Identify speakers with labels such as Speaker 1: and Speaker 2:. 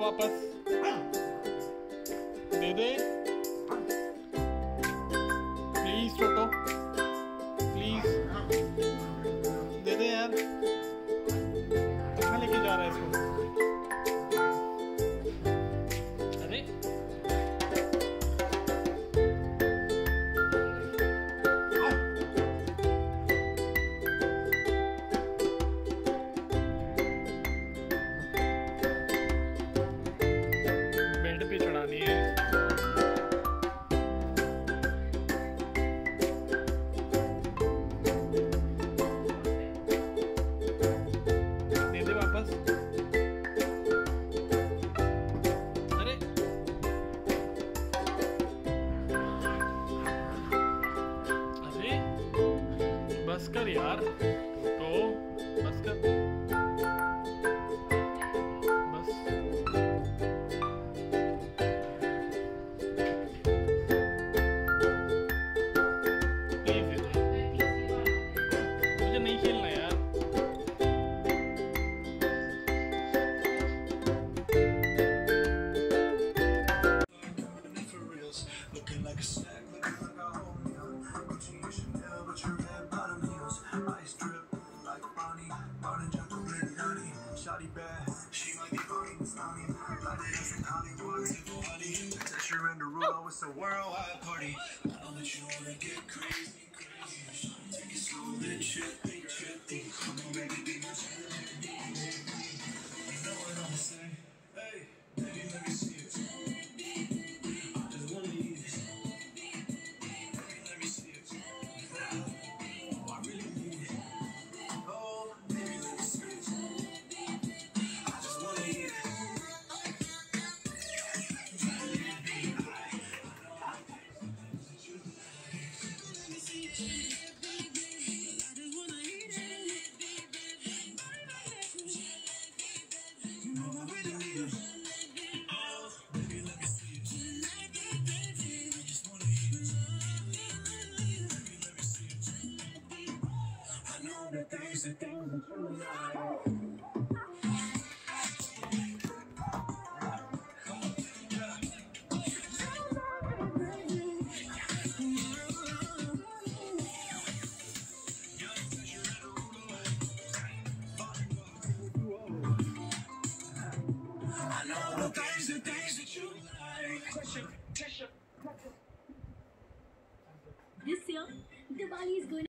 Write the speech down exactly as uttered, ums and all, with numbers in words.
Speaker 1: वापस, दे दे please toto, please दे दे यार। कहाँ लेके जा रहा है इसको? अरे बेड पे चढ़ानी है। दे दे वापस। अरे अरे बस कर यार तो बस कर बस। प्लीज दे दे, मुझे नहीं खेलना यार।
Speaker 2: Looking like a snack, looking like a whole meal. Gucci and Chanel with your red bottom heels. Ice drip like Bonnie, Bonnie gentle lady honey. Shawty bad, she might be Bonnie, Bonnie. Like it is in Hollywood, tipo honey. Texture and the Rulo, it's a worldwide party. I know that you wanna get crazy, crazy. Take it slow, then trippy, trippy. Come on, baby, be my Jalebi Baby. You know what I'ma say? Hey, baby, let me see it. I just wanna eat it. Baby, let me see it. Oh, I really need it. Oh, baby, let me see it. I just wanna eat it. Jalebi, you know I really need it. Oh, baby, let me see it. I just wanna eat it. Baby, let me see it. I know that there's a thing that you like. I know that there's the things that you like.
Speaker 3: This year, Diwali is going